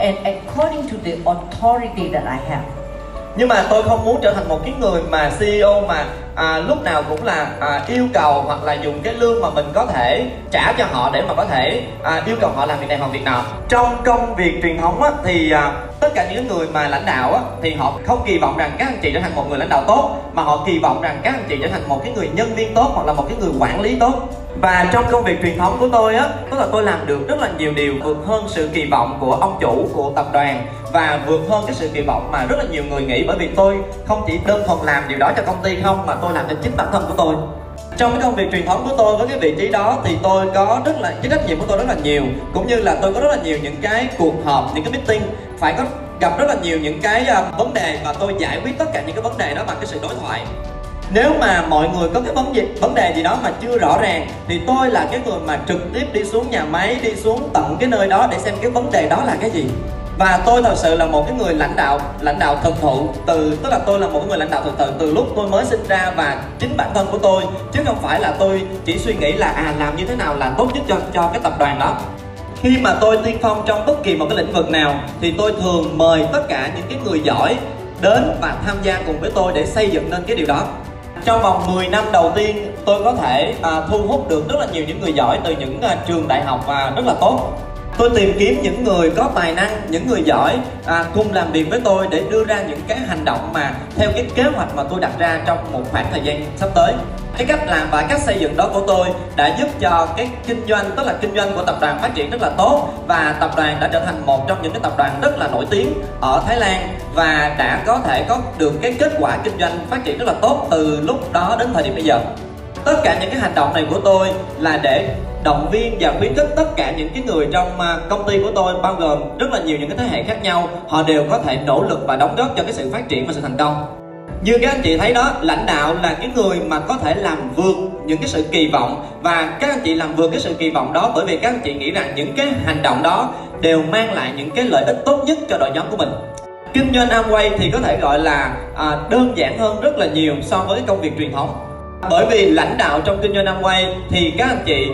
and according to the authority that I have. Nhưng mà tôi không muốn trở thành một cái người mà CEO mà lúc nào cũng là yêu cầu hoặc là dùng cái lương mà mình có thể trả cho họ để mà có thể yêu cầu họ làm việc này hoặc việc nào. Trong công việc truyền thống á, thì tất cả những người mà lãnh đạo á, thì họ không kỳ vọng rằng các anh chị trở thành một người lãnh đạo tốt, mà họ kỳ vọng rằng các anh chị trở thành một cái người nhân viên tốt hoặc là một cái người quản lý tốt. Và trong công việc truyền thống của tôi á, tức là tôi làm được rất là nhiều điều vượt hơn sự kỳ vọng của ông chủ, của tập đoàn, và vượt hơn cái sự kỳ vọng mà rất là nhiều người nghĩ, bởi vì tôi không chỉ đơn thuần làm điều đó cho công ty không, mà tôi làm cho chính bản thân của tôi. Trong cái công việc truyền thống của tôi với cái vị trí đó thì tôi có rất là, cái trách nhiệm của tôi rất là nhiều, cũng như là tôi có rất là nhiều những cái cuộc họp, những cái meeting, phải có gặp rất là nhiều những cái vấn đề, và tôi giải quyết tất cả những cái vấn đề đó bằng cái sự đối thoại. Nếu mà mọi người có cái vấn đề gì đó mà chưa rõ ràng thì tôi là cái người mà trực tiếp đi xuống nhà máy, đi xuống tận cái nơi đó để xem cái vấn đề đó là cái gì. Và tôi thật sự là một cái người lãnh đạo thực thụ, tức là tôi là một cái người lãnh đạo thực thụ từ lúc tôi mới sinh ra và chính bản thân của tôi, chứ không phải là tôi chỉ suy nghĩ là làm như thế nào là tốt nhất cho cái tập đoàn đó. Khi mà tôi tiên phong trong bất kỳ một cái lĩnh vực nào thì tôi thường mời tất cả những cái người giỏi đến và tham gia cùng với tôi để xây dựng nên cái điều đó. Trong vòng 10 năm đầu tiên, tôi có thể thu hút được rất là nhiều những người giỏi từ những trường đại học rất là tốt. Tôi tìm kiếm những người có tài năng, những người giỏi cùng làm việc với tôi để đưa ra những cái hành động mà theo cái kế hoạch mà tôi đặt ra trong một khoảng thời gian sắp tới. Cái cách làm và cách xây dựng đó của tôi đã giúp cho cái kinh doanh, tức là kinh doanh của tập đoàn phát triển rất là tốt, và tập đoàn đã trở thành một trong những cái tập đoàn rất là nổi tiếng ở Thái Lan, và đã có thể có được cái kết quả kinh doanh phát triển rất là tốt từ lúc đó đến thời điểm bây giờ. Tất cả những cái hành động này của tôi là để động viên và khuyến khích tất cả những cái người trong công ty của tôi, bao gồm rất là nhiều những cái thế hệ khác nhau, họ đều có thể nỗ lực và đóng góp cho cái sự phát triển và sự thành công. Như các anh chị thấy đó, lãnh đạo là cái người mà có thể làm vượt những cái sự kỳ vọng, và các anh chị làm vượt cái sự kỳ vọng đó bởi vì các anh chị nghĩ rằng những cái hành động đó đều mang lại những cái lợi ích tốt nhất cho đội nhóm của mình. Kinh doanh Amway thì có thể gọi là đơn giản hơn rất là nhiều so với công việc truyền thống. Bởi vì lãnh đạo trong kinh doanh Amway thì các anh chị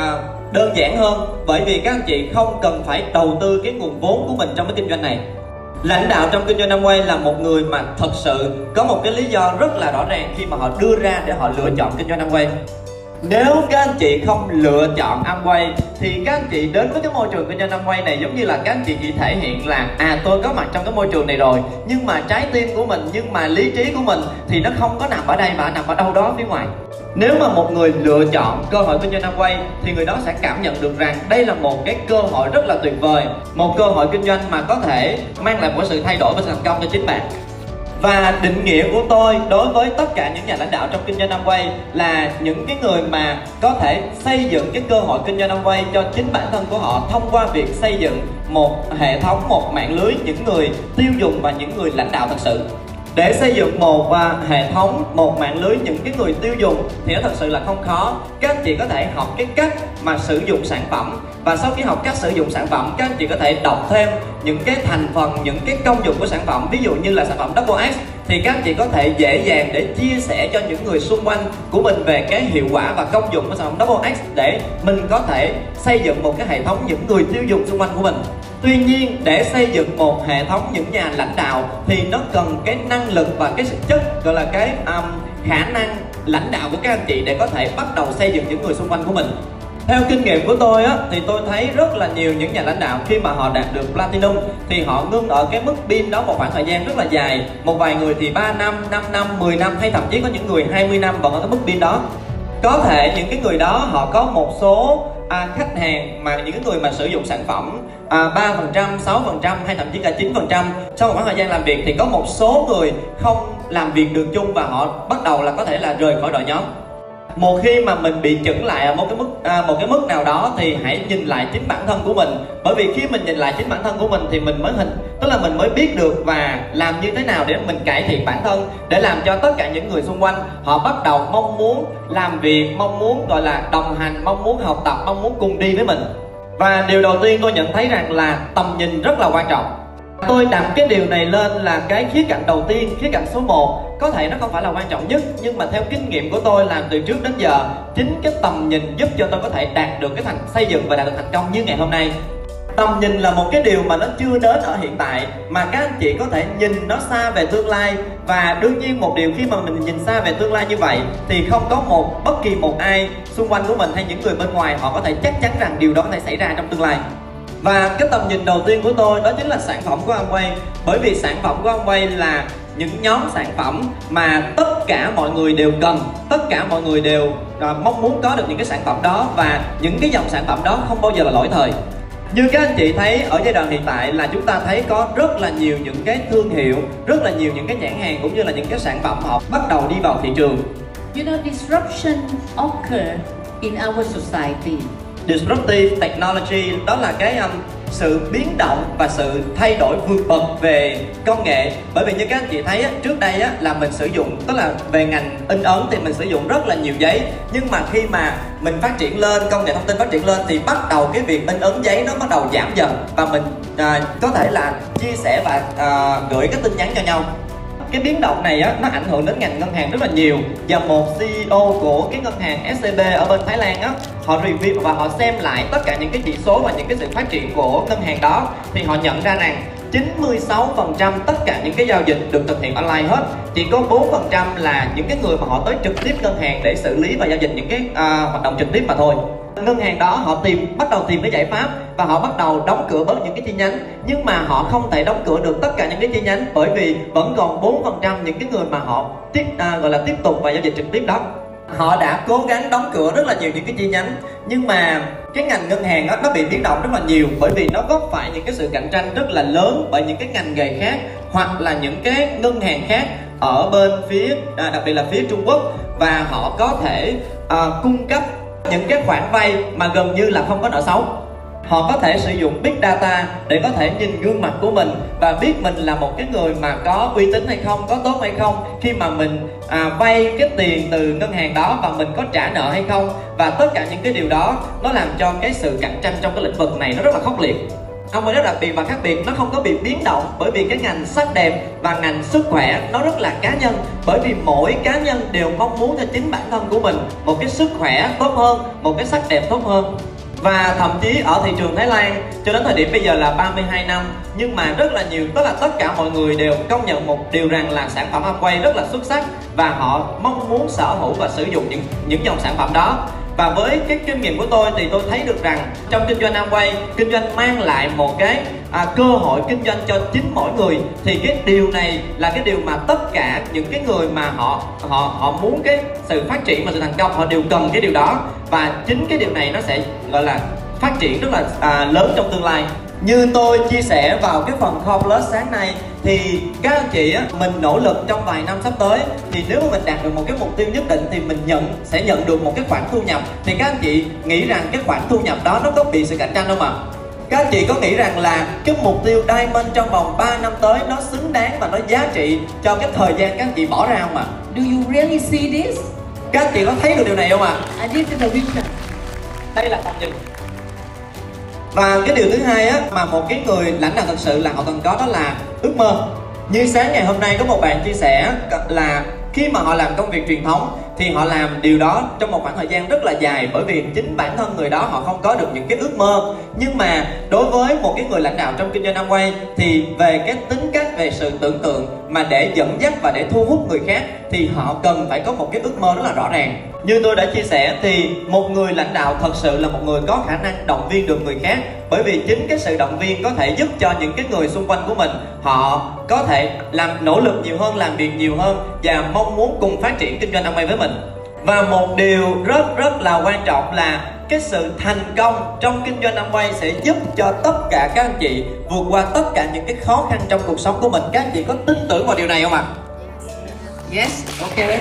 đơn giản hơn, bởi vì các anh chị không cần phải đầu tư cái nguồn vốn của mình trong cái kinh doanh này. Lãnh đạo trong kinh doanh Amway là một người mà thật sự có một cái lý do rất là rõ ràng khi mà họ đưa ra để họ lựa chọn kinh doanh Amway. Nếu các anh chị không lựa chọn Amway thì các anh chị đến với cái môi trường kinh doanh Amway này giống như là các anh chị chỉ thể hiện là tôi có mặt trong cái môi trường này rồi, nhưng mà trái tim của mình, nhưng mà lý trí của mình thì nó không có nằm ở đây mà nằm ở đâu đó phía ngoài. Nếu mà một người lựa chọn cơ hội kinh doanh Amway thì người đó sẽ cảm nhận được rằng đây là một cái cơ hội rất là tuyệt vời, một cơ hội kinh doanh mà có thể mang lại một sự thay đổi và sự thành công cho chính bạn. Và định nghĩa của tôi đối với tất cả những nhà lãnh đạo trong kinh doanh Amway là những cái người mà có thể xây dựng cái cơ hội kinh doanh Amway cho chính bản thân của họ thông qua việc xây dựng một hệ thống, một mạng lưới những người tiêu dùng và những người lãnh đạo thật sự. Để xây dựng một hệ thống, một mạng lưới những cái người tiêu dùng thì nó thật sự là không khó. Các anh chị có thể học cái cách mà sử dụng sản phẩm, và sau khi học cách sử dụng sản phẩm, các anh chị có thể đọc thêm những cái thành phần, những cái công dụng của sản phẩm. Ví dụ như là sản phẩm Double X thì các anh chị có thể dễ dàng để chia sẻ cho những người xung quanh của mình về cái hiệu quả và công dụng của sản phẩm Double X, để mình có thể xây dựng một cái hệ thống những người tiêu dùng xung quanh của mình. Tuy nhiên, để xây dựng một hệ thống những nhà lãnh đạo thì nó cần cái năng lực và cái chất, gọi là cái khả năng lãnh đạo của các anh chị để có thể bắt đầu xây dựng những người xung quanh của mình. Theo kinh nghiệm của tôi thì tôi thấy rất là nhiều những nhà lãnh đạo khi mà họ đạt được Platinum thì họ ngưng ở cái mức pin đó một khoảng thời gian rất là dài. Một vài người thì 3 năm, 5 năm, 10 năm, hay thậm chí có những người 20 năm vẫn ở cái mức pin đó. Có thể những cái người đó họ có một số khách hàng mà những người mà sử dụng sản phẩm 3%, 6% hay thậm chí cả 9%, sau một khoảng thời gian làm việc thì có một số người không làm việc được chung và họ bắt đầu là có thể là rời khỏi đội nhóm. Một khi mà mình bị chững lại ở một cái mức nào đó thì hãy nhìn lại chính bản thân của mình, bởi vì khi mình nhìn lại chính bản thân của mình thì mình mới tức là mình mới biết được và làm như thế nào để mình cải thiện bản thân, để làm cho tất cả những người xung quanh họ bắt đầu mong muốn làm việc, mong muốn gọi là đồng hành, mong muốn học tập, mong muốn cùng đi với mình. Và điều đầu tiên tôi nhận thấy rằng là tầm nhìn rất là quan trọng. Tôi đặt cái điều này lên là cái khía cạnh đầu tiên, khía cạnh số 1. Có thể nó không phải là quan trọng nhất, nhưng mà theo kinh nghiệm của tôi làm từ trước đến giờ, chính cái tầm nhìn giúp cho tôi có thể đạt được xây dựng và đạt được thành công như ngày hôm nay. Tầm nhìn là một cái điều mà nó chưa đến ở hiện tại, mà các anh chị có thể nhìn nó xa về tương lai. Và đương nhiên một điều, khi mà mình nhìn xa về tương lai như vậy thì không có bất kỳ một ai xung quanh của mình hay những người bên ngoài họ có thể chắc chắn rằng điều đó có thể xảy ra trong tương lai. Và cái tầm nhìn đầu tiên của tôi đó chính là sản phẩm của Amway. Bởi vì sản phẩm của Amway là những nhóm sản phẩm mà tất cả mọi người đều cần, tất cả mọi người đều mong muốn có được những cái sản phẩm đó, và những cái dòng sản phẩm đó không bao giờ là lỗi thời. Như các anh chị thấy ở giai đoạn hiện tại là chúng ta thấy có rất là nhiều những cái thương hiệu, rất là nhiều những cái nhãn hàng cũng như là những cái sản phẩm họ bắt đầu đi vào thị trường. You know, disruption occur in our society. Disruptive technology đó là cái sự biến động và sự thay đổi vượt bậc về công nghệ. Bởi vì như các anh chị thấy trước đây là mình sử dụng, tức là về ngành in ấn thì mình sử dụng rất là nhiều giấy. Nhưng mà khi mà mình phát triển lên, công nghệ thông tin phát triển lên thì bắt đầu cái việc in ấn giấy nó bắt đầu giảm dần, và mình có thể là chia sẻ và gửi cái tin nhắn cho nhau. Cái biến động này nó ảnh hưởng đến ngành ngân hàng rất là nhiều. Và một CEO của cái ngân hàng SCB ở bên Thái Lan họ review và họ xem lại tất cả những cái chỉ số và những cái sự phát triển của ngân hàng đó, thì họ nhận ra rằng 96% tất cả những cái giao dịch được thực hiện online hết. Chỉ có 4% là những cái người mà họ tới trực tiếp ngân hàng để xử lý và giao dịch những cái hoạt động trực tiếp mà thôi. Ngân hàng đó họ bắt đầu tìm cái giải pháp và họ bắt đầu đóng cửa bớt những cái chi nhánh. Nhưng mà họ không thể đóng cửa được tất cả những cái chi nhánh, bởi vì vẫn còn 4% những cái người mà họ gọi là tiếp tục và giao dịch trực tiếp đó. Họ đã cố gắng đóng cửa rất là nhiều những cái chi nhánh, nhưng mà cái ngành ngân hàng nó bị biến động rất là nhiều, bởi vì nó vấp phải những cái sự cạnh tranh rất là lớn bởi những cái ngành nghề khác hoặc là những cái ngân hàng khác ở bên phía đặc biệt là phía Trung Quốc, và họ có thể cung cấp những cái khoản vay mà gần như là không có nợ xấu. Họ có thể sử dụng Big Data để có thể nhìn gương mặt của mình và biết mình là một cái người mà có uy tín hay không, có tốt hay không, khi mà mình vay cái tiền từ ngân hàng đó và mình có trả nợ hay không. Và tất cả những cái điều đó nó làm cho cái sự cạnh tranh trong cái lĩnh vực này nó rất là khốc liệt. Amway rất đặc biệt và khác biệt, nó không có bị biến động bởi vì cái ngành sắc đẹp và ngành sức khỏe nó rất là cá nhân. Bởi vì mỗi cá nhân đều mong muốn cho chính bản thân của mình một cái sức khỏe tốt hơn, một cái sắc đẹp tốt hơn. Và thậm chí ở thị trường Thái Lan cho đến thời điểm bây giờ là 32 năm, nhưng mà rất là nhiều, tức là tất cả mọi người đều công nhận một điều rằng là sản phẩm Amway rất là xuất sắc, và họ mong muốn sở hữu và sử dụng những dòng sản phẩm đó. Và với cái kinh nghiệm của tôi thì tôi thấy được rằng trong kinh doanh Amway, kinh doanh mang lại một cái cơ hội kinh doanh cho chính mỗi người. Thì cái điều này là cái điều mà tất cả những cái người mà họ muốn cái sự phát triển và sự thành công, họ đều cần cái điều đó. Và chính cái điều này nó sẽ gọi là phát triển rất là lớn trong tương lai. Như tôi chia sẻ vào cái phần Core Plus sáng nay thì các anh chị mình nỗ lực trong vài năm sắp tới, thì nếu mà mình đạt được một cái mục tiêu nhất định thì mình sẽ nhận được một cái khoản thu nhập. Thì các anh chị nghĩ rằng cái khoản thu nhập đó nó có bị sự cạnh tranh không ạ? Các anh chị có nghĩ rằng là cái mục tiêu Diamond trong vòng 3 năm tới nó xứng đáng và nó giá trị cho cái thời gian các anh chị bỏ ra không ạ? Do you really see this? Các anh chị có thấy được điều này không ạ? And this is the vision. Đây là tầm nhìn. Và cái điều thứ hai mà một cái người lãnh đạo thật sự là họ cần có, đó là ước mơ. Như sáng ngày hôm nay có một bạn chia sẻ là khi mà họ làm công việc truyền thống thì họ làm điều đó trong một khoảng thời gian rất là dài, bởi vì chính bản thân người đó họ không có được những cái ước mơ. Nhưng mà đối với một cái người lãnh đạo trong kinh doanh Amway thì về cái tính cách, về sự tưởng tượng mà để dẫn dắt và để thu hút người khác thì họ cần phải có một cái ước mơ rất là rõ ràng. Như tôi đã chia sẻ thì một người lãnh đạo thật sự là một người có khả năng động viên được người khác, bởi vì chính cái sự động viên có thể giúp cho những cái người xung quanh của mình họ có thể làm nỗ lực nhiều hơn, làm việc nhiều hơn và mong muốn cùng phát triển kinh doanh Amway với mình. Và một điều rất là quan trọng là cái sự thành công trong kinh doanh Amway sẽ giúp cho tất cả các anh chị vượt qua tất cả những cái khó khăn trong cuộc sống của mình. Các anh chị có tin tưởng vào điều này không ạ? Yes, okay.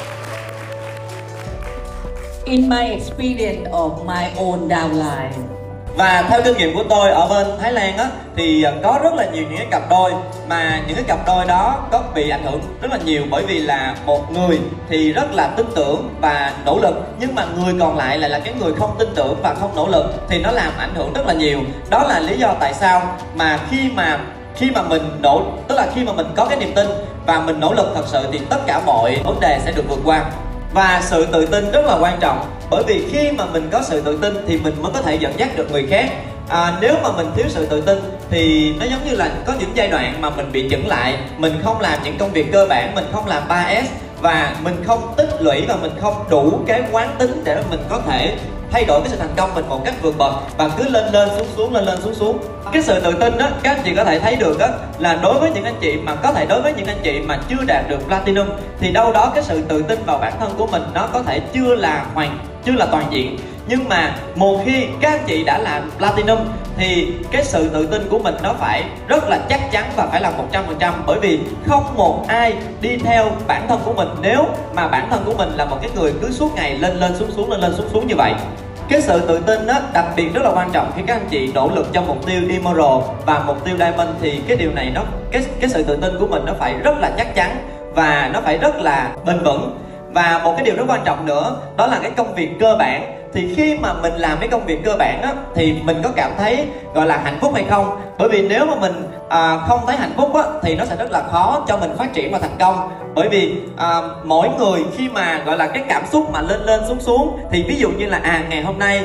In my experience of my own downline. Và theo kinh nghiệm của tôi ở bên Thái Lan thì có rất là nhiều những cái cặp đôi mà những cái cặp đôi đó có bị ảnh hưởng rất là nhiều, bởi vì là một người thì rất là tin tưởng và nỗ lực, nhưng mà người còn lại là cái người không tin tưởng và không nỗ lực, thì nó làm ảnh hưởng rất là nhiều. Đó là lý do tại sao mà khi mà mình tức là khi mà mình có cái niềm tin và mình nỗ lực thật sự thì tất cả mọi vấn đề sẽ được vượt qua. Và sự tự tin rất là quan trọng. Bởi vì khi mà mình có sự tự tin thì mình mới có thể dẫn dắt được người khác. Nếu mà mình thiếu sự tự tin thì nó giống như là có những giai đoạn mà mình bị chững lại, mình không làm những công việc cơ bản, mình không làm 3S và mình không tích lũy và mình không đủ cái quán tính để mình có thể thay đổi cái sự thành công mình một cách vượt bậc và cứ lên lên xuống xuống, lên lên xuống xuống. Cái sự tự tin đó các anh chị có thể thấy được đó là đối với những anh chị mà đối với những anh chị mà chưa đạt được Platinum thì đâu đó cái sự tự tin vào bản thân của mình nó có thể chưa là toàn diện. Nhưng mà một khi các anh chị đã làm Platinum thì cái sự tự tin của mình nó phải rất là chắc chắn và phải là 100%, bởi vì không một ai đi theo bản thân của mình nếu mà bản thân của mình là một cái người cứ suốt ngày lên lên xuống xuống, lên lên xuống xuống như vậy. Cái sự tự tin đó đặc biệt rất là quan trọng khi các anh chị nỗ lực cho mục tiêu Emerald và mục tiêu Diamond, thì cái điều này cái sự tự tin của mình nó phải rất là chắc chắn và nó phải rất là bền vững. Và một cái điều rất quan trọng nữa đó là cái công việc cơ bản. Thì khi mà mình làm cái công việc cơ bản á, thì mình có cảm thấy gọi là hạnh phúc hay không? Bởi vì nếu mà mình không thấy hạnh phúc á, thì nó sẽ rất là khó cho mình phát triển và thành công. Bởi vì mỗi người khi mà gọi là cái cảm xúc mà lên lên xuống xuống, thì ví dụ như là ngày hôm nay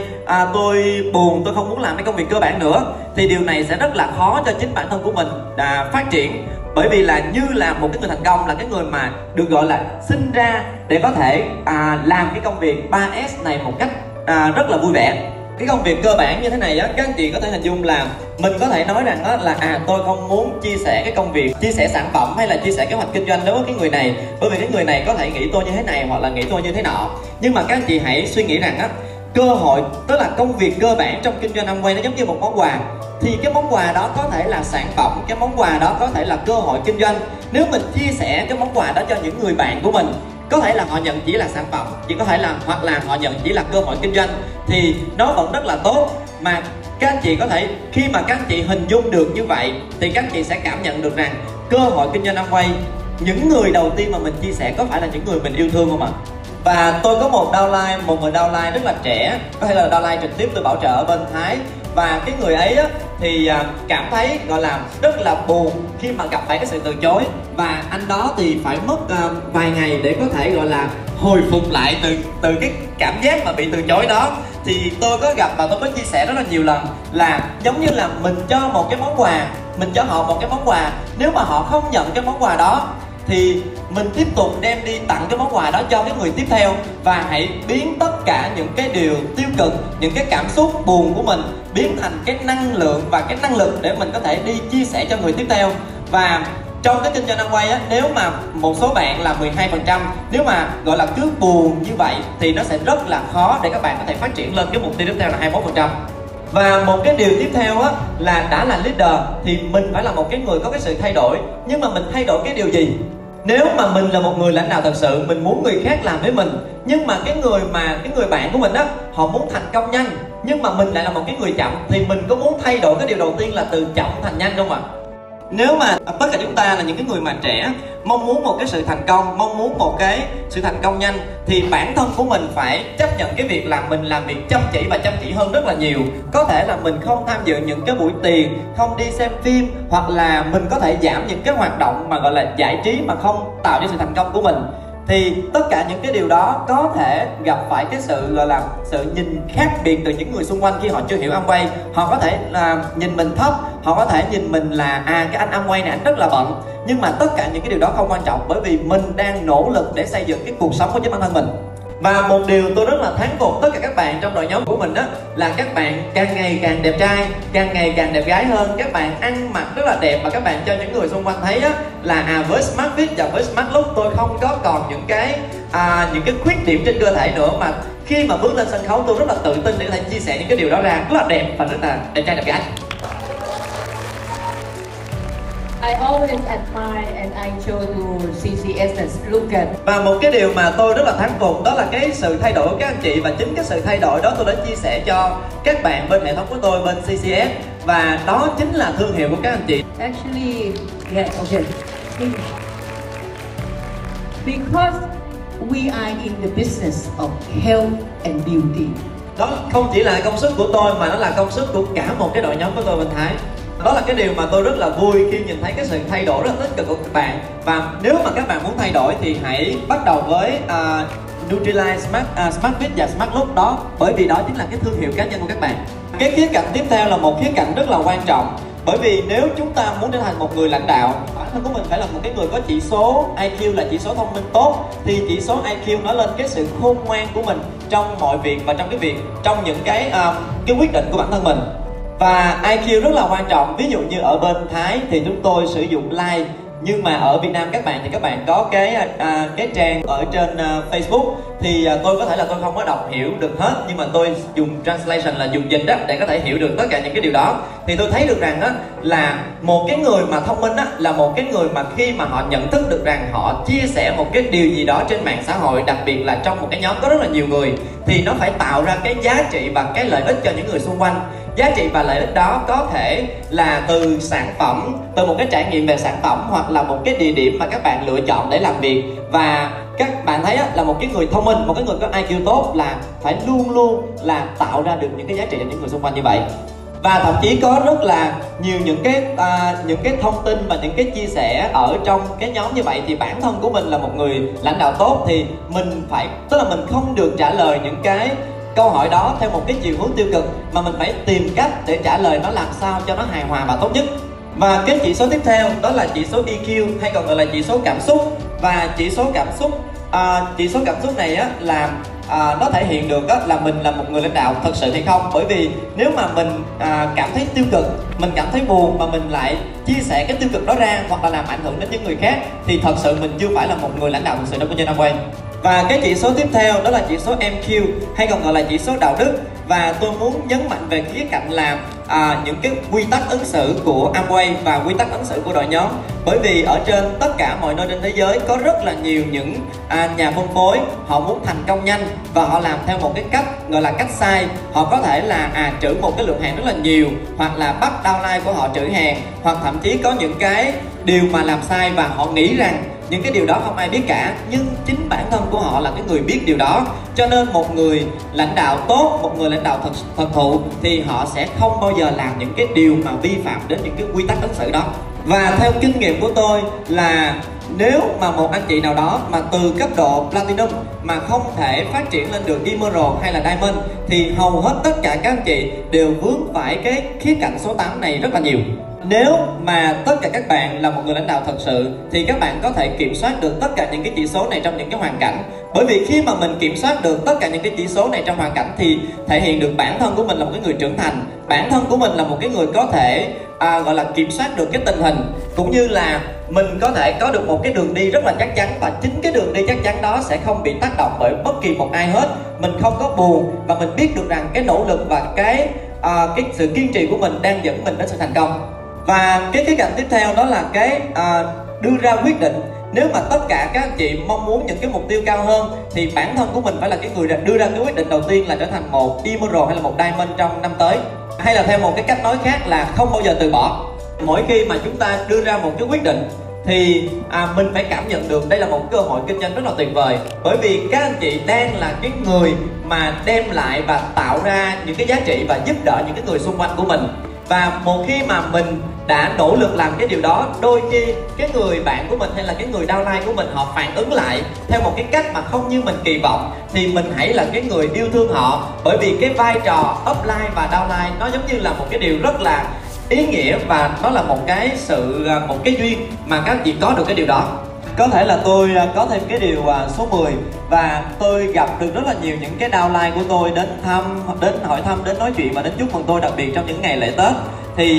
tôi buồn, tôi không muốn làm cái công việc cơ bản nữa, thì điều này sẽ rất là khó cho chính bản thân của mình phát triển. Bởi vì là như là một cái người thành công là cái người mà được gọi là sinh ra để có thể làm cái công việc 3S này một cách rất là vui vẻ. Cái công việc cơ bản như thế này á, các anh chị có thể hình dung là mình có thể nói rằng đó là tôi không muốn chia sẻ cái công việc, chia sẻ sản phẩm hay là chia sẻ kế hoạch kinh doanh đối với cái người này, bởi vì cái người này có thể nghĩ tôi như thế này hoặc là nghĩ tôi như thế nọ. Nhưng mà các anh chị hãy suy nghĩ rằng á, cơ hội, tức là công việc cơ bản trong kinh doanh Amway nó giống như một món quà. Thì cái món quà đó có thể là sản phẩm, cái món quà đó có thể là cơ hội kinh doanh. Nếu mình chia sẻ cái món quà đó cho những người bạn của mình, có thể là họ nhận chỉ là sản phẩm, chỉ có thể là hoặc là họ nhận chỉ là cơ hội kinh doanh, thì nó vẫn rất là tốt. Mà các anh chị có thể, khi mà các anh chị hình dung được như vậy thì các anh chị sẽ cảm nhận được rằng cơ hội kinh doanh Amway, những người đầu tiên mà mình chia sẻ có phải là những người mình yêu thương không ạ? Và tôi có một người downline rất là trẻ, có thể là downline trực tiếp từ bảo trợ ở bên Thái. Và cái người ấy á, thì cảm thấy gọi là rất là buồn khi mà gặp phải cái sự từ chối. Và anh đó thì phải mất vài ngày để có thể gọi là hồi phục lại từ cái cảm giác mà bị từ chối đó. Thì tôi có gặp và tôi có chia sẻ rất là nhiều lần là giống như là mình cho một cái món quà, mình cho họ một cái món quà, nếu mà họ không nhận cái món quà đó thì mình tiếp tục đem đi tặng cái món quà đó cho cái người tiếp theo. Và hãy biến tất cả những cái điều tiêu cực, những cái cảm xúc buồn của mình biến thành cái năng lượng và cái năng lực để mình có thể đi chia sẻ cho người tiếp theo. Và trong cái kinh doanh Amway á, nếu mà một số bạn là 12%, nếu mà gọi là cứ buồn như vậy thì nó sẽ rất là khó để các bạn có thể phát triển lên cái mục tiêu tiếp theo là 21%. Và một cái điều tiếp theo á, là đã là leader thì mình phải là một cái người có cái sự thay đổi. Nhưng mà mình thay đổi cái điều gì? Nếu mà mình là một người lãnh đạo thật sự, mình muốn người khác làm với mình, nhưng mà cái người bạn của mình á, họ muốn thành công nhanh, nhưng mà mình lại là một cái người chậm, thì mình có muốn thay đổi cái điều đầu tiên là từ chậm thành nhanh không ạ? Nếu mà tất cả chúng ta là những cái người mà trẻ, mong muốn một cái sự thành công, mong muốn một cái sự thành công nhanh, thì bản thân của mình phải chấp nhận cái việc là mình làm việc chăm chỉ và chăm chỉ hơn rất là nhiều. Có thể là mình không tham dự những cái buổi tiền, không đi xem phim, hoặc là mình có thể giảm những cái hoạt động mà gọi là giải trí mà không tạo cho sự thành công của mình. Thì tất cả những cái điều đó có thể gặp phải cái sự gọi là sự nhìn khác biệt từ những người xung quanh khi họ chưa hiểu Amway. Họ có thể là nhìn mình thấp, họ có thể nhìn mình là cái anh Amway này anh rất là bận. Nhưng mà tất cả những cái điều đó không quan trọng, bởi vì mình đang nỗ lực để xây dựng cái cuộc sống của chính bản thân mình. Và một điều tôi rất là thán phục tất cả các bạn trong đội nhóm của mình đó là các bạn càng ngày càng đẹp trai, càng ngày càng đẹp gái hơn. Các bạn ăn mặc rất là đẹp và các bạn cho những người xung quanh thấy á, là với Smart Fit và với Smart Look tôi không có còn những cái khuyết điểm trên cơ thể nữa, mà khi mà bước lên sân khấu tôi rất là tự tin để có thể chia sẻ những cái điều đó ra, rất là đẹp và rất là đẹp trai đẹp gái. I always admire and I show to CCS as look at. Và một cái điều mà tôi rất là thán phục đó là cái sự thay đổi của các anh chị, và chính cái sự thay đổi đó tôi đã chia sẻ cho các bạn bên hệ thống của tôi bên CCS, và đó chính là thương hiệu của các anh chị. Actually, yeah, okay. Because we are in the business of health and beauty. Đó không chỉ là công sức của tôi mà nó là công sức của cả một cái đội nhóm của tôi bên Thái. Đó là cái điều mà tôi rất là vui khi nhìn thấy cái sự thay đổi rất tích cực của các bạn. Và nếu mà các bạn muốn thay đổi thì hãy bắt đầu với Nutrilite Smart Fit và Smart Look đó, bởi vì đó chính là cái thương hiệu cá nhân của các bạn. Cái khía cạnh tiếp theo là một khía cạnh rất là quan trọng, bởi vì nếu chúng ta muốn trở thành một người lãnh đạo, bản thân của mình phải là một cái người có chỉ số IQ là chỉ số thông minh tốt, thì chỉ số IQ nói lên cái sự khôn ngoan của mình trong mọi việc và trong những cái quyết định của bản thân mình. Và IQ rất là quan trọng. Ví dụ như ở bên Thái thì chúng tôi sử dụng like, nhưng mà ở Việt Nam các bạn thì các bạn có cái trang ở trên Facebook thì tôi có thể là tôi không có đọc hiểu được hết, nhưng mà tôi dùng translation là dùng dịch đó để có thể hiểu được tất cả những cái điều đó. Thì tôi thấy được rằng đó là một cái người mà thông minh đó là một cái người mà khi mà họ nhận thức được rằng họ chia sẻ một cái điều gì đó trên mạng xã hội, đặc biệt là trong một cái nhóm có rất là nhiều người, thì nó phải tạo ra cái giá trị và cái lợi ích cho những người xung quanh. Giá trị và lợi ích đó có thể là từ sản phẩm, từ một cái trải nghiệm về sản phẩm, hoặc là một cái địa điểm mà các bạn lựa chọn để làm việc. Và các bạn thấy là một cái người thông minh, một cái người có IQ tốt là phải luôn luôn là tạo ra được những cái giá trị cho những người xung quanh như vậy. Và thậm chí có rất là nhiều những cái thông tin và những cái chia sẻ ở trong cái nhóm như vậy, thì bản thân của mình là một người lãnh đạo tốt thì mình phải, tức là mình không được trả lời những cái câu hỏi đó theo một cái chiều hướng tiêu cực, mà mình phải tìm cách để trả lời nó làm sao cho nó hài hòa và tốt nhất. Và cái chỉ số tiếp theo đó là chỉ số EQ, hay còn gọi là chỉ số cảm xúc. Và chỉ số cảm xúc này á là nó thể hiện được là mình là một người lãnh đạo thật sự hay không. Bởi vì nếu mà mình cảm thấy tiêu cực, mình cảm thấy buồn mà mình lại chia sẻ cái tiêu cực đó ra, hoặc là làm ảnh hưởng đến những người khác, thì thật sự mình chưa phải là một người lãnh đạo thật sự trong kinh doanh Amway. Và cái chỉ số tiếp theo đó là chỉ số MQ, hay còn gọi là chỉ số đạo đức. Và tôi muốn nhấn mạnh về khía cạnh là những cái quy tắc ứng xử của Amway và quy tắc ứng xử của đội nhóm. Bởi vì ở trên tất cả mọi nơi trên thế giới có rất là nhiều những nhà phân phối, họ muốn thành công nhanh và họ làm theo một cái cách gọi là cách sai. Họ có thể là trữ một cái lượng hàng rất là nhiều, hoặc là bắt downline của họ trữ hàng, hoặc thậm chí có những cái điều mà làm sai và họ nghĩ rằng những cái điều đó không ai biết cả, nhưng chính bản thân của họ là cái người biết điều đó. Cho nên một người lãnh đạo tốt, một người lãnh đạo thật thụ thì họ sẽ không bao giờ làm những cái điều mà vi phạm đến những cái quy tắc ứng xử đó. Và theo kinh nghiệm của tôi là nếu mà một anh chị nào đó mà từ cấp độ Platinum mà không thể phát triển lên được Emerald hay là Diamond, thì hầu hết tất cả các anh chị đều vướng phải cái khía cạnh số 8 này rất là nhiều. Nếu mà tất cả các bạn là một người lãnh đạo thật sự thì các bạn có thể kiểm soát được tất cả những cái chỉ số này trong những cái hoàn cảnh. Bởi vì khi mà mình kiểm soát được tất cả những cái chỉ số này trong hoàn cảnh thì thể hiện được bản thân của mình là một cái người trưởng thành, bản thân của mình là một cái người có thể gọi là kiểm soát được cái tình hình, cũng như là mình có thể có được một cái đường đi rất là chắc chắn. Và chính cái đường đi chắc chắn đó sẽ không bị tác động bởi bất kỳ một ai hết. Mình không có buồn và mình biết được rằng cái nỗ lực và cái sự kiên trì của mình đang dẫn mình đến sự thành công. Và cái khía cạnh tiếp theo đó là cái đưa ra quyết định. Nếu mà tất cả các anh chị mong muốn những cái mục tiêu cao hơn thì bản thân của mình phải là cái người đưa ra cái quyết định đầu tiên là trở thành một Emerald hay là một Diamond trong năm tới. Hay là theo một cái cách nói khác là không bao giờ từ bỏ. Mỗi khi mà chúng ta đưa ra một cái quyết định thì mình phải cảm nhận được đây là một cơ hội kinh doanh rất là tuyệt vời. Bởi vì các anh chị đang là cái người mà đem lại và tạo ra những cái giá trị và giúp đỡ những cái người xung quanh của mình. Và một khi mà mình đã nỗ lực làm cái điều đó, đôi khi cái người bạn của mình hay là cái người downline của mình họ phản ứng lại theo một cái cách mà không như mình kỳ vọng, thì mình hãy là cái người yêu thương họ. Bởi vì cái vai trò upline và downline nó giống như là một cái điều rất là ý nghĩa, và nó là một cái duyên mà các anh chị có được cái điều đó. Có thể là tôi có thêm cái điều số 10, và tôi gặp được rất là nhiều những cái downline của tôi đến hỏi thăm, đến nói chuyện và đến chúc mừng tôi, đặc biệt trong những ngày lễ Tết. Thì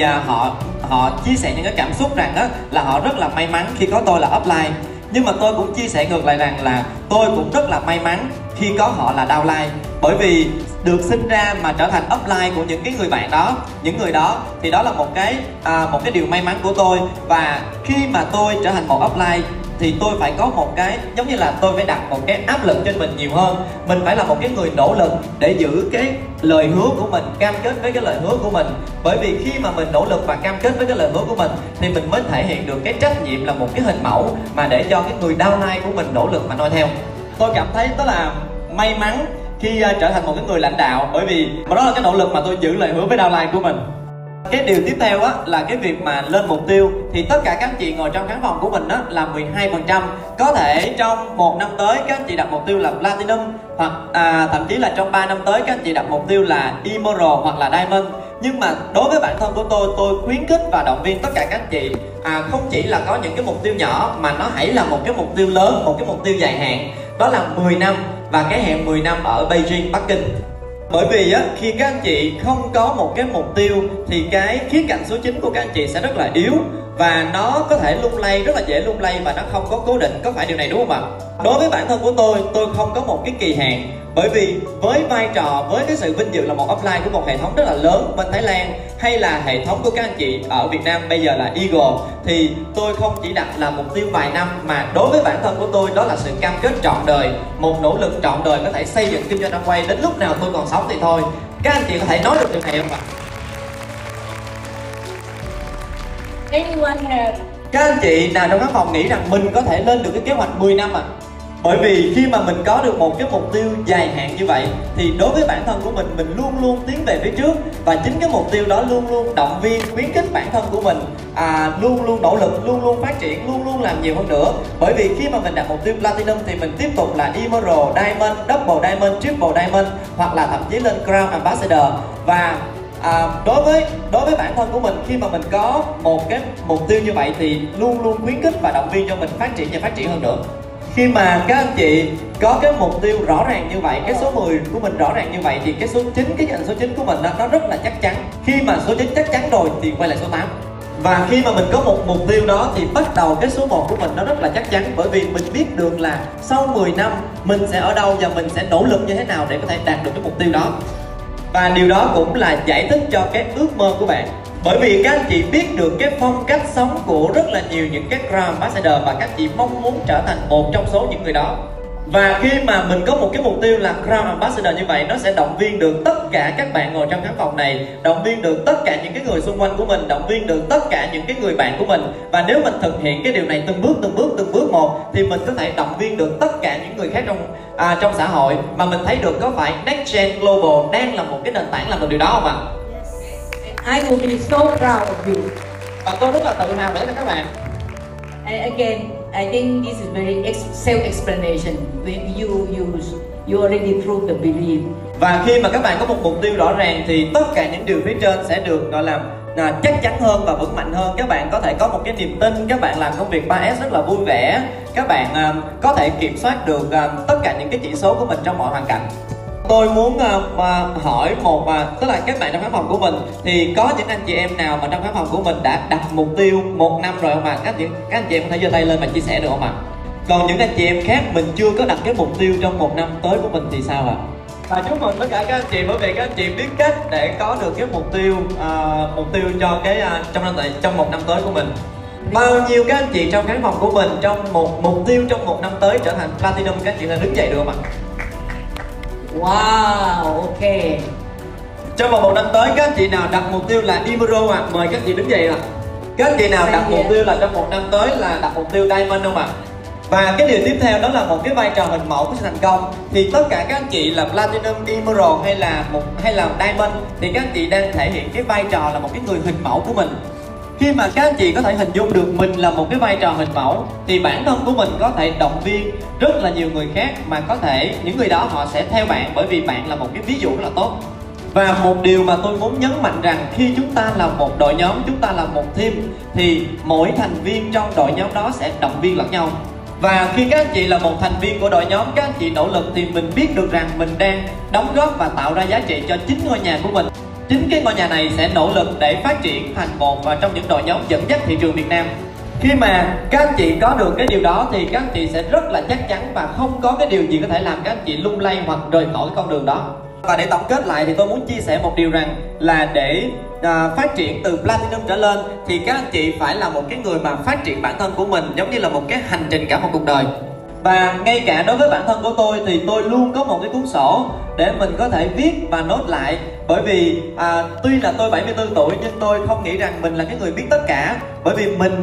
họ chia sẻ những cái cảm xúc rằng là họ rất là may mắn khi có tôi là upline. Nhưng mà tôi cũng chia sẻ ngược lại rằng là tôi cũng rất là may mắn khi có họ là downline. Bởi vì được sinh ra mà trở thành upline của những cái người bạn đó, những người đó, thì đó là một cái điều may mắn của tôi. Và khi mà tôi trở thành một upline thì tôi phải có một cái, giống như là tôi phải đặt một cái áp lực trên mình nhiều hơn. Mình phải là một cái người nỗ lực để giữ cái lời hứa của mình, cam kết với cái lời hứa của mình. Bởi vì khi mà mình nỗ lực và cam kết với cái lời hứa của mình thì mình mới thể hiện được cái trách nhiệm là một cái hình mẫu mà để cho cái người downline của mình nỗ lực mà noi theo. Tôi cảm thấy đó là may mắn khi trở thành một cái người lãnh đạo, bởi vì đó là cái nỗ lực mà tôi giữ lời hứa với downline của mình. Cái điều tiếp theo á là cái việc mà lên mục tiêu, thì tất cả các anh chị ngồi trong khán phòng của mình á là 12%. Có thể trong 1 năm tới các anh chị đặt mục tiêu là Platinum, hoặc thậm chí là trong 3 năm tới các anh chị đặt mục tiêu là Emerald hoặc là Diamond. Nhưng mà đối với bản thân của tôi khuyến khích và động viên tất cả các anh chị không chỉ là có những cái mục tiêu nhỏ, mà nó hãy là một cái mục tiêu lớn, một cái mục tiêu dài hạn. Đó là 10 năm và cái hẹn 10 năm ở Beijing, Bắc Kinh. Bởi vì á, khi các anh chị không có một cái mục tiêu thì cái khía cạnh số 9 của các anh chị sẽ rất là yếu, và nó có thể lung lay, rất là dễ lung lay, và nó không có cố định. Có phải điều này đúng không ạ? Đối với bản thân của tôi không có một cái kỳ hạn. Bởi vì với vai trò, với cái sự vinh dự là một upline của một hệ thống rất là lớn bên Thái Lan, hay là hệ thống của các anh chị ở Việt Nam bây giờ là Eagle, thì tôi không chỉ đặt là mục tiêu vài năm, mà đối với bản thân của tôi đó là sự cam kết trọn đời, một nỗ lực trọn đời có thể xây dựng kinh doanh Amway đến lúc nào tôi còn sống thì thôi. Các anh chị có thể nói được điều này không ạ? Các anh chị nào trong khán phòng nghĩ rằng mình có thể lên được cái kế hoạch 10 năm ạ? Bởi vì khi mà mình có được một cái mục tiêu dài hạn như vậy thì đối với bản thân của mình luôn luôn tiến về phía trước, và chính cái mục tiêu đó luôn luôn động viên, khuyến khích bản thân của mình luôn luôn nỗ lực, luôn luôn phát triển, luôn luôn làm nhiều hơn nữa. Bởi vì khi mà mình đặt mục tiêu Platinum thì mình tiếp tục là Emerald, Diamond, Double Diamond, Triple Diamond, hoặc là thậm chí lên Crown Ambassador. Và đối với bản thân của mình, khi mà mình có một cái mục tiêu như vậy thì luôn luôn khuyến khích và động viên cho mình phát triển và phát triển hơn nữa. Khi mà các anh chị có cái mục tiêu rõ ràng như vậy, cái số 10 của mình rõ ràng như vậy, thì cái số 9, cái nhận số 9 của mình nó rất là chắc chắn. Khi mà số 9 chắc chắn rồi thì quay lại số 8. Và khi mà mình có một mục tiêu đó thì bắt đầu cái số 1 của mình nó rất là chắc chắn. Bởi vì mình biết được là sau 10 năm mình sẽ ở đâu và mình sẽ nỗ lực như thế nào để có thể đạt được cái mục tiêu đó. Và điều đó cũng là giải thích cho cái ước mơ của bạn. Bởi vì các anh chị biết được cái phong cách sống của rất là nhiều những cái Crown Ambassador, và các chị mong muốn trở thành một trong số những người đó. Và khi mà mình có một cái mục tiêu là Crown Ambassador như vậy, nó sẽ động viên được tất cả các bạn ngồi trong khán phòng này, động viên được tất cả những cái người xung quanh của mình, động viên được tất cả những cái người bạn của mình. Và nếu mình thực hiện cái điều này từng bước một thì mình có thể động viên được tất cả những người khác trong xã hội. Mà mình thấy được có phải Next Gen Global đang là một cái nền tảng làm được điều đó không ạ? I will be so proud of you. Và tôi rất là tự hào để cho các bạn. And again, I think this is very self-explanation. When you already proved the belief. Và khi mà các bạn có một mục tiêu rõ ràng thì tất cả những điều phía trên sẽ được gọi là chắc chắn hơn và vững mạnh hơn. Các bạn có thể có một cái niềm tin, các bạn làm công việc 3S rất là vui vẻ, các bạn có thể kiểm soát được tất cả những cái chỉ số của mình trong mọi hoàn cảnh. Tôi muốn hỏi tức là các bạn trong khán phòng của mình thì có những anh chị em nào mà trong khán phòng của mình đã đặt mục tiêu 1 năm rồi không ạ? Các anh chị em có thể giơ tay lên và chia sẻ được không ạ? Còn những anh chị em khác mình chưa có đặt cái mục tiêu trong 1 năm tới của mình thì sao ạ? Và chúc mừng tất cả các anh chị, bởi vì các anh chị biết cách để có được cái mục tiêu cho cái trong 1 năm tới của mình. Bao nhiêu các anh chị trong khán phòng của mình trong một mục tiêu trong 1 năm tới trở thành Platinum, các anh chị đã đứng dậy được không ạ? Wow, ok. Trong vòng 1 năm tới các anh chị nào đặt mục tiêu là Emerald ạ? Mời các anh chị đứng dậy ạ. Các anh chị nào đặt mục tiêu là trong 1 năm tới là đặt mục tiêu Diamond không ạ? Và cái điều tiếp theo đó là một cái vai trò hình mẫu của sự thành công. Thì tất cả các anh chị là Platinum, Emerald hay là Diamond thì các anh chị đang thể hiện cái vai trò là một cái người hình mẫu của mình. Khi mà các anh chị có thể hình dung được mình là một cái vai trò hình mẫu thì bản thân của mình có thể động viên rất là nhiều người khác, mà có thể những người đó họ sẽ theo bạn bởi vì bạn là một cái ví dụ rất là tốt. Và một điều mà tôi muốn nhấn mạnh rằng khi chúng ta là một đội nhóm, chúng ta là một team thì mỗi thành viên trong đội nhóm đó sẽ động viên lẫn nhau. Và khi các anh chị là một thành viên của đội nhóm, các anh chị nỗ lực thì mình biết được rằng mình đang đóng góp và tạo ra giá trị cho chính ngôi nhà của mình. Chính cái ngôi nhà này sẽ nỗ lực để phát triển thành một trong những đội nhóm dẫn dắt thị trường Việt Nam. Khi mà các anh chị có được cái điều đó thì các anh chị sẽ rất là chắc chắn và không có cái điều gì có thể làm các anh chị lung lay hoặc rời khỏi con đường đó. Và để tổng kết lại thì tôi muốn chia sẻ một điều rằng là để phát triển từ Platinum trở lên thì các anh chị phải là một cái người mà phát triển bản thân của mình giống như là một cái hành trình cả một cuộc đời. Và ngay cả đối với bản thân của tôi thì tôi luôn có một cái cuốn sổ để mình có thể viết và nốt lại Bởi vì tuy là tôi 74 tuổi nhưng tôi không nghĩ rằng mình là cái người biết tất cả. Bởi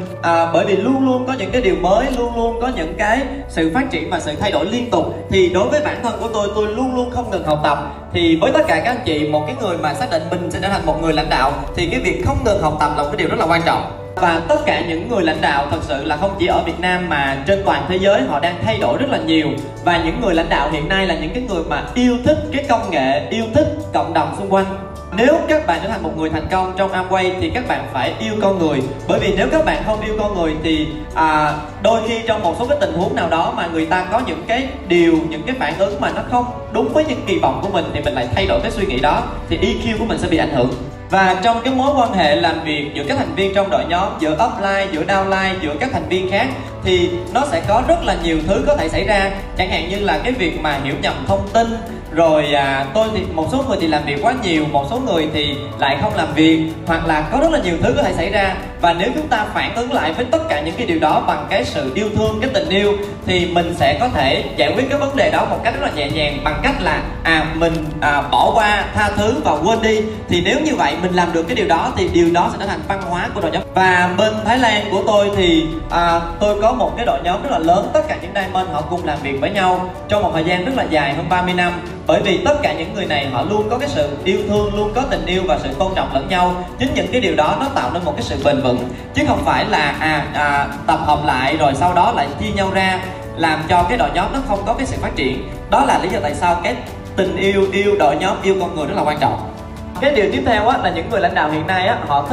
vì luôn luôn có những cái điều mới, luôn luôn có những cái sự phát triển và sự thay đổi liên tục. Thì đối với bản thân của tôi luôn luôn không ngừng học tập. Thì với tất cả các anh chị, một cái người mà xác định mình sẽ trở thành một người lãnh đạo thì cái việc không ngừng học tập là một cái điều rất là quan trọng. Và tất cả những người lãnh đạo thật sự là không chỉ ở Việt Nam mà trên toàn thế giới họ đang thay đổi rất là nhiều. Và những người lãnh đạo hiện nay là những cái người mà yêu thích cái công nghệ, yêu thích cộng đồng xung quanh. Nếu các bạn trở thành một người thành công trong Amway thì các bạn phải yêu con người. Bởi vì nếu các bạn không yêu con người thì đôi khi trong một số cái tình huống nào đó mà người ta có những cái điều, những cái phản ứng mà nó không đúng với những kỳ vọng của mình thì mình lại thay đổi cái suy nghĩ đó, thì EQ của mình sẽ bị ảnh hưởng. Và trong cái mối quan hệ làm việc giữa các thành viên trong đội nhóm, giữa upline, giữa downline, giữa các thành viên khác thì nó sẽ có rất là nhiều thứ có thể xảy ra. Chẳng hạn như là cái việc mà hiểu nhầm thông tin, rồi tôi thì một số người thì làm việc quá nhiều, một số người thì lại không làm việc, hoặc là có rất là nhiều thứ có thể xảy ra. Và nếu chúng ta phản ứng lại với tất cả những cái điều đó bằng cái sự yêu thương, cái tình yêu, thì mình sẽ có thể giải quyết cái vấn đề đó một cách rất là nhẹ nhàng, bằng cách là mình bỏ qua, tha thứ và quên đi. Thì nếu như vậy mình làm được cái điều đó thì điều đó sẽ trở thành văn hóa của đội nhóm. Và bên Thái Lan của tôi thì tôi có một cái đội nhóm rất là lớn, tất cả những diamond họ cùng làm việc với nhau trong một thời gian rất là dài, hơn 30 năm. Bởi vì tất cả những người này họ luôn có cái sự yêu thương, luôn có tình yêu và sự tôn trọng lẫn nhau. Chính những cái điều đó nó tạo nên một cái sự bền vững, chứ không phải là tập hợp lại rồi sau đó lại chia nhau ra, làm cho cái đội nhóm nó không có cái sự phát triển. Đó là lý do tại sao cái tình yêu đội nhóm, yêu con người rất là quan trọng. Cái điều tiếp theo là những người lãnh đạo hiện nay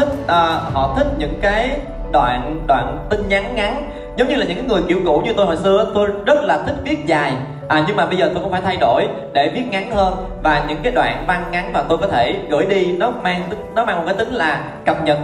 họ thích những cái đoạn tin nhắn ngắn. Giống như là những người kiểu cũ như tôi hồi xưa, tôi rất là thích viết dài, nhưng mà bây giờ tôi cũng phải thay đổi để viết ngắn hơn. Và những cái đoạn văn ngắn mà tôi có thể gửi đi, nó mang một cái tính là cập nhật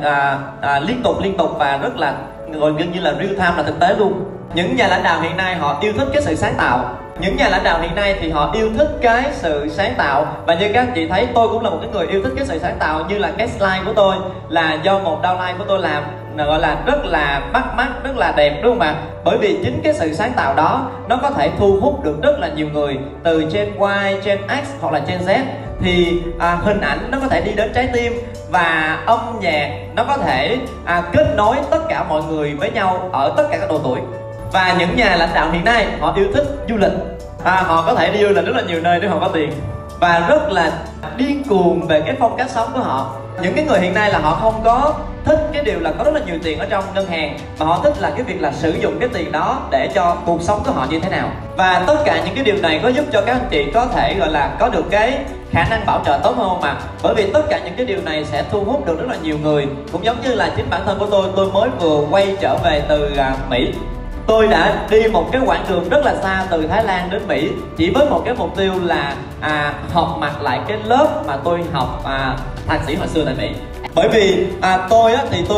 liên tục và rất là gần như là real time, là thực tế luôn. Những nhà lãnh đạo hiện nay họ yêu thích cái sự sáng tạo. Những nhà lãnh đạo hiện nay thì họ yêu thích cái sự sáng tạo. Và như các anh chị thấy, tôi cũng là một cái người yêu thích cái sự sáng tạo. Như là cái slide của tôi là do một downline của tôi làm, gọi là rất là bắt mắt, rất là đẹp, đúng không ạ? Bởi vì chính cái sự sáng tạo đó nó có thể thu hút được rất là nhiều người, từ Gen Y, Gen X hoặc là Gen Z. Thì hình ảnh nó có thể đi đến trái tim, và âm nhạc nó có thể kết nối tất cả mọi người với nhau ở tất cả các độ tuổi. Và những nhà lãnh đạo hiện nay họ yêu thích du lịch, họ có thể đi du lịch rất là nhiều nơi nếu họ có tiền, và rất là điên cuồng về cái phong cách sống của họ. Những cái người hiện nay là họ không có thích cái điều là có rất là nhiều tiền ở trong ngân hàng, mà họ thích là cái việc là sử dụng cái tiền đó để cho cuộc sống của họ như thế nào. Và tất cả những cái điều này có giúp cho các anh chị có thể gọi là có được cái khả năng bảo trợ tốt hơn không ạ? Bởi vì tất cả những cái điều này sẽ thu hút được rất là nhiều người. Cũng giống như là chính bản thân của tôi mới vừa quay trở về từ Mỹ. Tôi đã đi một cái quãng đường rất là xa từ Thái Lan đến Mỹ chỉ với một cái mục tiêu là học mặt lại cái lớp mà tôi học thạc sĩ hồi xưa tại Mỹ. Bởi vì tôi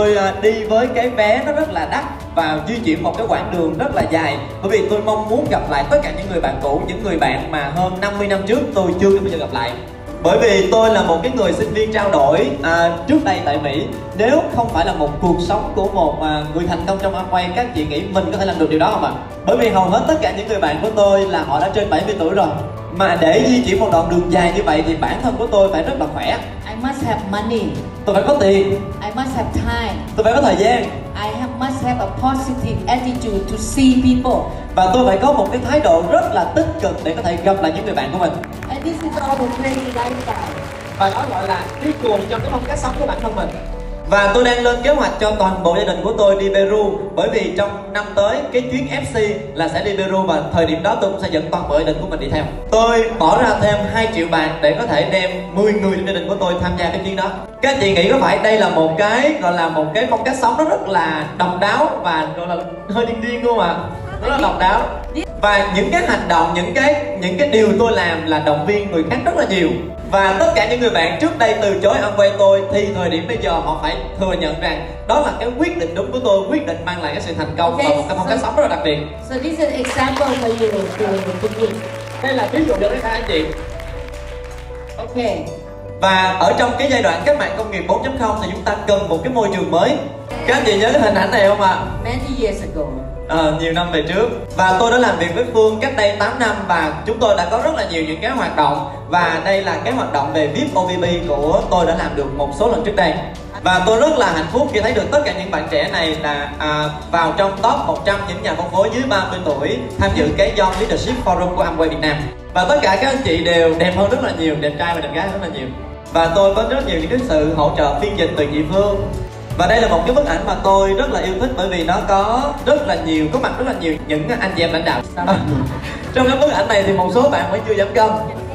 đi với cái vé nó rất là đắt và di chuyển một cái quãng đường rất là dài. Bởi vì tôi mong muốn gặp lại tất cả những người bạn cũ, những người bạn mà hơn 50 năm trước tôi chưa bao giờ gặp lại. Bởi vì tôi là một cái người sinh viên trao đổi trước đây tại Mỹ. Nếu không phải là một cuộc sống của một người thành công trong Amway, các chị nghĩ mình có thể làm được điều đó không ạ? Bởi vì hầu hết tất cả những người bạn của tôi là họ đã trên 70 tuổi rồi. Mà để di chuyển một đoạn đường dài như vậy thì bản thân của tôi phải rất là khỏe. I must have money. Tôi phải có tiền. I must have time. Tôi phải có thời gian. Must have a positive attitude to see people. Và tôi phải có một cái thái độ rất là tích cực để có thể gặp lại những người bạn của mình. And this is all the crazy lifestyle. Và đó gọi là đi cuồng trong cái phong cách sống của bản thân mình. Và tôi đang lên kế hoạch cho toàn bộ gia đình của tôi đi Peru. Bởi vì trong năm tới cái chuyến FC là sẽ đi Peru, và thời điểm đó tôi cũng sẽ dẫn toàn bộ gia đình của mình đi theo. Tôi bỏ ra thêm 2 triệu bạc để có thể đem 10 người trong gia đình của tôi tham gia cái chuyến đó. Các anh chị nghĩ có phải đây là một cái gọi là một cái phong cách sống nó rất là độc đáo và gọi là hơi điên luôn ạ? Rất là độc đáo. Và những cái hành động, những cái điều tôi làm là động viên người khác rất là nhiều. Và tất cả những người bạn trước đây từ chối Amway tôi thì thời điểm bây giờ họ phải thừa nhận rằng đó là cái quyết định đúng của tôi, quyết định mang lại cái sự thành công và một cái phong cách sống rất là đặc biệt. So this is an example for you to give. Đây là ví dụ cho các anh chị. Okay. Và ở trong cái giai đoạn cách mạng công nghiệp 4.0 thì chúng ta cần một cái môi trường mới. Các anh chị nhớ cái hình ảnh này không ạ? Many years ago. nhiều năm về trước. Và tôi đã làm việc với Phương cách đây 8 năm và chúng tôi đã có rất là nhiều những cái hoạt động. Và đây là cái hoạt động về VIP OVP của tôi đã làm được một số lần trước đây. Và tôi rất là hạnh phúc khi thấy được tất cả những bạn trẻ này là vào trong top 100 những nhà phân phối dưới 30 tuổi tham dự cái Young Leadership Forum của Amway Việt Nam. Và tất cả các anh chị đều đẹp hơn rất là nhiều, đẹp trai và đẹp gái rất là nhiều. Và tôi có rất nhiều những cái sự hỗ trợ phiên dịch từ chị Phương. Và đây là một cái bức ảnh mà tôi rất là yêu thích bởi vì nó có rất là nhiều, có mặt rất là nhiều những anh chị em lãnh đạo. Trong cái bức ảnh này thì một số bạn vẫn chưa giảm cân.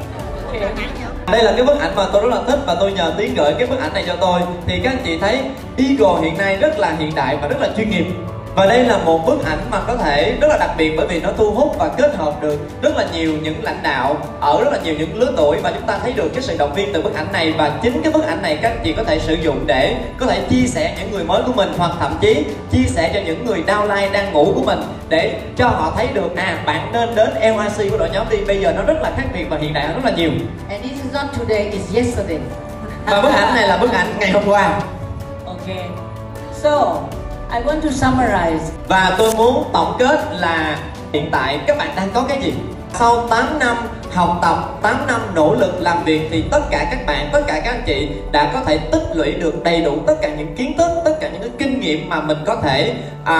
Đây là cái bức ảnh mà tôi rất là thích và tôi nhờ Tiến gửi cái bức ảnh này cho tôi. Thì các anh chị thấy Eagle hiện nay rất là hiện đại và rất là chuyên nghiệp. Và đây là một bức ảnh mà có thể rất là đặc biệt bởi vì nó thu hút và kết hợp được rất là nhiều những lãnh đạo ở rất là nhiều những lứa tuổi. Và chúng ta thấy được cái sự động viên từ bức ảnh này. Và chính cái bức ảnh này các anh chị có thể sử dụng để có thể chia sẻ những người mới của mình, hoặc thậm chí chia sẻ cho những người downline đang ngủ của mình, để cho họ thấy được bạn nên đến LRC của đội nhóm đi. Bây giờ nó rất là khác biệt và hiện đại hơn rất là nhiều. And this is not today, it's yesterday. Và bức ảnh này là bức ảnh ngày hôm qua. Okay. So, I want to summarize. Và tôi muốn tổng kết là hiện tại các bạn đang có cái gì? Sau 8 năm học tập, 8 năm nỗ lực làm việc thì tất cả các bạn, tất cả các anh chị đã có thể tích lũy được đầy đủ tất cả những kiến thức, tất cả những cái kinh nghiệm mà mình có thể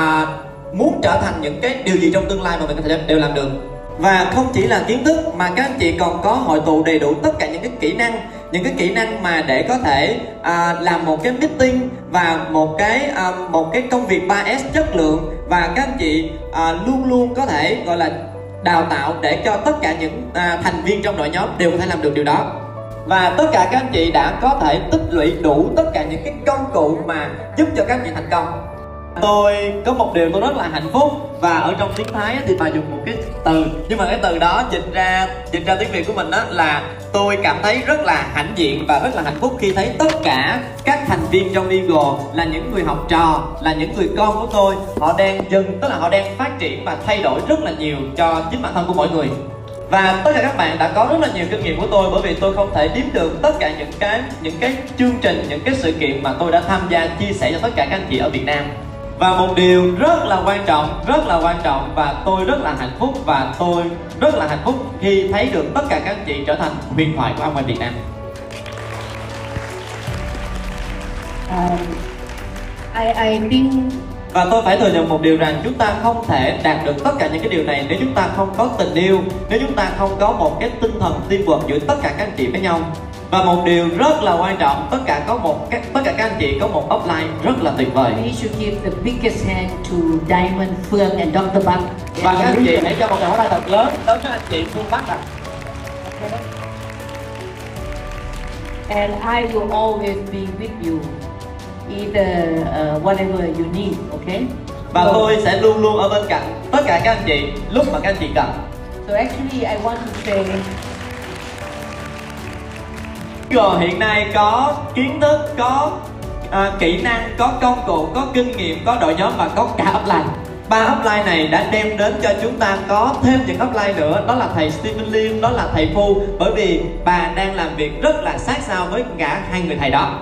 muốn trở thành những cái điều gì trong tương lai mà mình có thể đều làm được. Và không chỉ là kiến thức mà các anh chị còn có hội tụ đầy đủ tất cả những cái kỹ năng, những cái kỹ năng mà để có thể làm một cái meeting và một cái công việc 3S chất lượng. Và các anh chị luôn luôn có thể gọi là đào tạo để cho tất cả những thành viên trong đội nhóm đều có thể làm được điều đó. Và tất cả các anh chị đã có thể tích lũy đủ tất cả những cái công cụ mà giúp cho các anh chị thành công. Tôi có một điều tôi rất là hạnh phúc, và ở trong tiếng Thái thì bà dùng một cái từ, nhưng mà cái từ đó dịch ra tiếng Việt của mình đó là tôi cảm thấy rất là hãnh diện và rất là hạnh phúc khi thấy tất cả các thành viên trong Eagle là những người học trò, là những người con của tôi. Họ đang tức là họ đang phát triển và thay đổi rất là nhiều cho chính bản thân của mỗi người. Và tất cả các bạn đã có rất là nhiều kinh nghiệm của tôi, bởi vì tôi không thể đếm được tất cả những cái chương trình, những cái sự kiện mà tôi đã tham gia chia sẻ cho tất cả các anh chị ở Việt Nam. Và một điều rất là quan trọng và tôi rất là hạnh phúc, và tôi rất là hạnh phúc khi thấy được tất cả các anh chị trở thành huyền thoại của Amway Việt Nam. I think. Và tôi phải thừa nhận một điều rằng chúng ta không thể đạt được tất cả những cái điều này nếu chúng ta không có tình yêu, nếu chúng ta không có một cái tinh thần teamwork giữa tất cả các anh chị với nhau. Và một điều rất là quan trọng, tất cả các anh chị có một upline rất là tuyệt vời. We should give the biggest hand to Diamond, Phương and Dr. Bắc. Và các anh chị hãy cho một tràng pháo tay thật lớn đến các anh chị Phương Bắc ạ. And I will always be with you, either whatever you need, okay? Và tôi sẽ luôn luôn ở bên cạnh tất cả các anh chị lúc mà các anh chị cần. So actually I want to say, hiện nay có kiến thức, có kỹ năng, có công cụ, có kinh nghiệm, có đội nhóm và có cả upline. 3 upline này đã đem đến cho chúng ta có thêm những upline nữa. Đó là thầy Steven Lim, đó là thầy Phu. Bởi vì bà đang làm việc rất là sát sao với cả hai người thầy đó.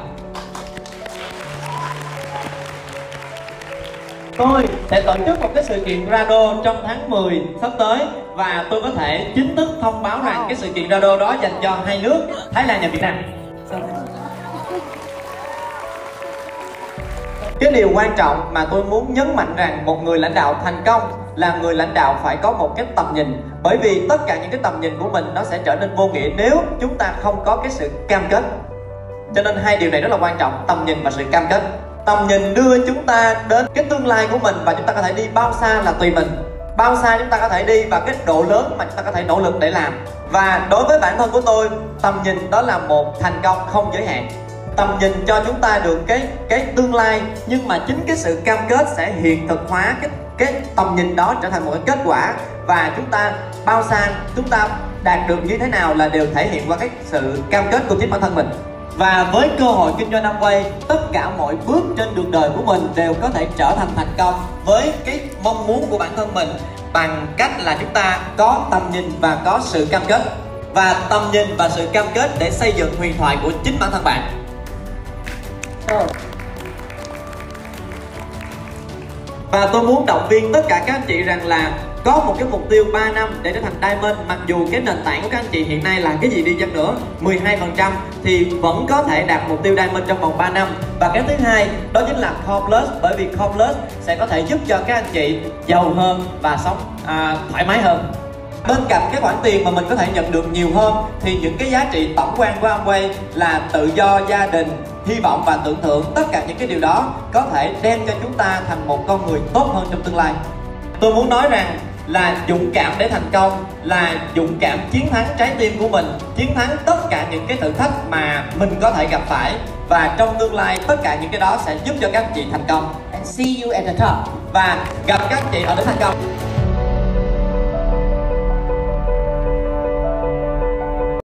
Tôi sẽ tổ chức một cái sự kiện Rado trong tháng 10 sắp tới. Và tôi có thể chính thức thông báo rằng cái sự kiện Rado đó dành cho hai nước Thái Lan và Việt Nam. Cái điều quan trọng mà tôi muốn nhấn mạnh rằng một người lãnh đạo thành công là người lãnh đạo phải có một cái tầm nhìn. Bởi vì tất cả những cái tầm nhìn của mình nó sẽ trở nên vô nghĩa nếu chúng ta không có cái sự cam kết. Cho nên hai điều này rất là quan trọng, tầm nhìn và sự cam kết. Tầm nhìn đưa chúng ta đến cái tương lai của mình, và chúng ta có thể đi bao xa là tùy mình. Bao xa chúng ta có thể đi và cái độ lớn mà chúng ta có thể nỗ lực để làm. Và đối với bản thân của tôi, tầm nhìn đó là một thành công không giới hạn. Tầm nhìn cho chúng ta được cái tương lai, nhưng mà chính cái sự cam kết sẽ hiện thực hóa cái tầm nhìn đó trở thành một cái kết quả. Và chúng ta bao xa, chúng ta đạt được như thế nào là đều thể hiện qua cái sự cam kết của chính bản thân mình. Và với cơ hội kinh doanh Amway, tất cả mọi bước trên đường đời của mình đều có thể trở thành thành công với cái mong muốn của bản thân mình, bằng cách là chúng ta có tầm nhìn và có sự cam kết. Và tầm nhìn và sự cam kết để xây dựng huyền thoại của chính bản thân bạn. Và tôi muốn động viên tất cả các anh chị rằng là có một cái mục tiêu 3 năm để trở thành Diamond. Mặc dù cái nền tảng của các anh chị hiện nay là cái gì đi chăng nữa, 12%, thì vẫn có thể đạt mục tiêu Diamond trong vòng 3 năm. Và cái thứ hai đó chính là Core Plus, bởi vì Core Plus sẽ có thể giúp cho các anh chị giàu hơn và sống thoải mái hơn. Bên cạnh cái khoản tiền mà mình có thể nhận được nhiều hơn thì những cái giá trị tổng quan của Amway là tự do, gia đình, hy vọng và tưởng thưởng. Tất cả những cái điều đó có thể đem cho chúng ta thành một con người tốt hơn trong tương lai. Tôi muốn nói rằng là dũng cảm để thành công là dũng cảm chiến thắng trái tim của mình, chiến thắng tất cả những cái thử thách mà mình có thể gặp phải. Và trong tương lai tất cả những cái đó sẽ giúp cho các anh chị thành công. And see you at the top. Và gặp các anh chị ở đỉnh thành công.